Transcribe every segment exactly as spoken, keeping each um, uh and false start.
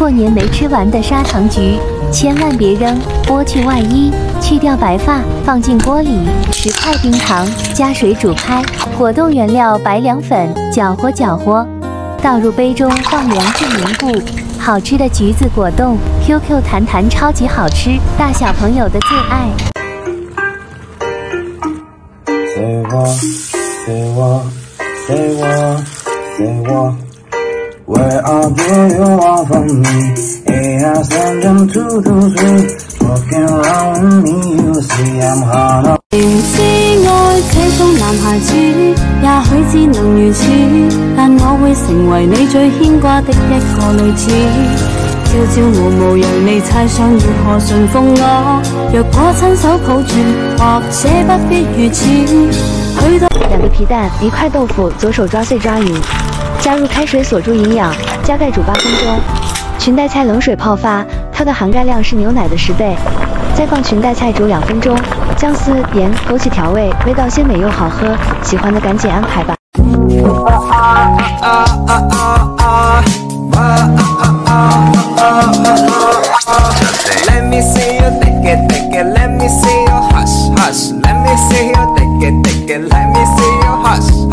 过年没吃完的砂糖橘，千万别扔，剥去外衣，去掉白发，放进锅里，十块冰糖，加水煮开，果冻原料白凉粉，搅和搅和，倒入杯中放凉至凝固。好吃的橘子果冻 ，Q Q 弹弹超级好吃，大小朋友的最爱。 随我，随我，随我，随我。Where are you all from me? Hey, I send them two to three. Walking around with me, you see I'm hard. 明知愛這種男孩子，也許只能如此，但我會成為你最牽掛的一個女子。朝朝暮暮讓你猜想如何馴服我，若果親手抱住，或者不必如此。許多两个皮蛋，一块豆腐，左手抓碎抓匀，加入开水锁住营养，加盖煮八分钟。裙带菜冷水泡发，它的含钙量是牛奶的十倍。再放裙带菜煮两分钟，姜丝、盐、枸杞调味，味道鲜美又好喝。喜欢的赶紧安排吧。 Let me see you take it, take it. Let me see you hush, hush. Let me see you take it, take it. Let me see you hush.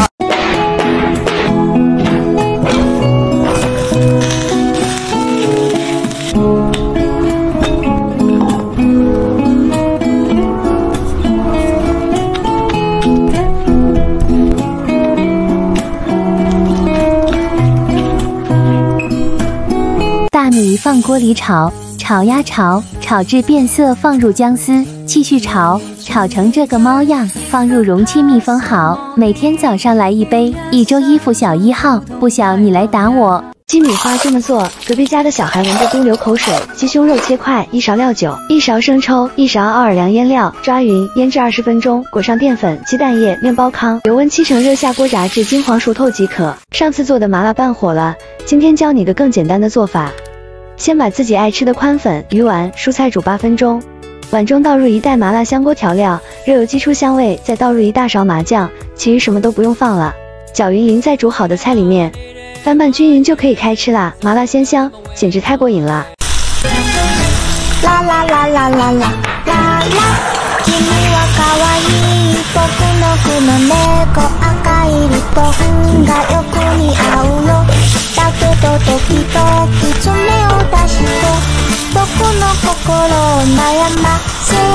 大米放锅里炒，炒呀炒，炒至变色，放入姜丝，继续炒，炒成这个猫样，放入容器密封好。每天早上来一杯，一周衣服小一号，不小你来打我。鸡米花这么做，隔壁家的小孩闻着都流口水。鸡胸肉切块，一勺料酒，一勺生抽，一勺奥尔良腌料，抓匀，腌制二十分钟，裹上淀粉、鸡蛋液、面包糠，油温七成热下锅炸至金黄熟透即可。上次做的麻辣拌火了，今天教你个更简单的做法。先把自己爱吃的宽粉、鱼丸、蔬菜煮八分钟，碗中倒入一袋麻辣香锅调料，热油激出香味，再倒入一大勺麻酱，其余什么都不用放了，搅匀淋在煮好的菜里面，翻拌均匀就可以开吃啦！麻辣鲜香，简直太过瘾了！ 啦啦啦啦啦啦啦啦，君は可愛い僕の服の猫赤いリボンがよく似合うよ。だけど時々爪を出して僕の心を悩ませ